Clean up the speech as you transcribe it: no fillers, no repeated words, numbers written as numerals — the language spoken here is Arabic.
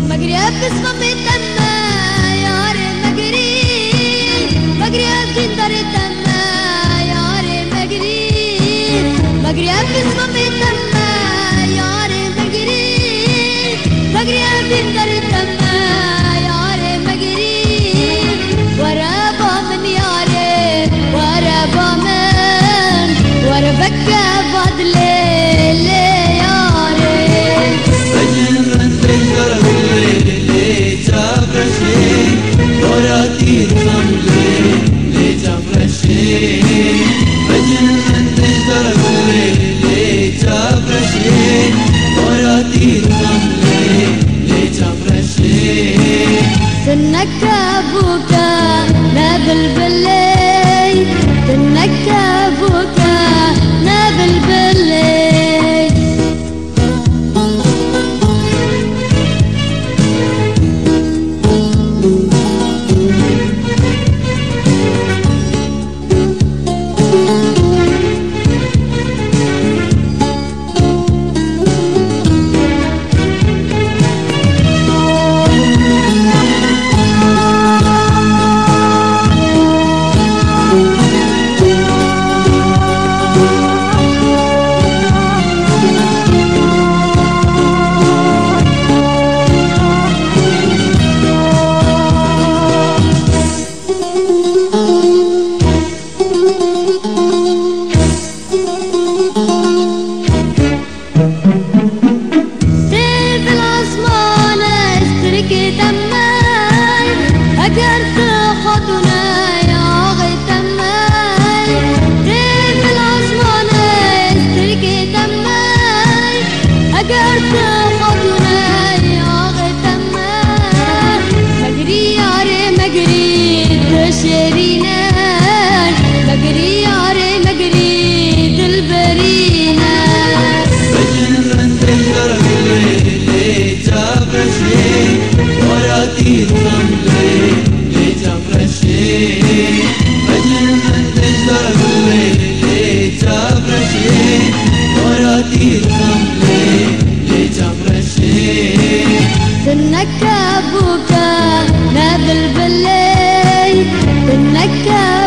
مجري أبس مامي تما ياري مجري مجري أبس دار تما ياري مجري مجري أبس مامي تما ياري مجري مجري أبس دار تما ياري مجري ورابا من ياري ورابا من وربك بعد ليل سنك أبوك نابل بالليل سنك أبوك نابل بالليل مجري ياري مجري دلبرينا بجنن تنقر الليل جابرشي وراتي الرملي جابرشي بجنن تنقر الليل جابرشي وراتي الرملي جابرشي سنك أبوك نابل بالليل سنك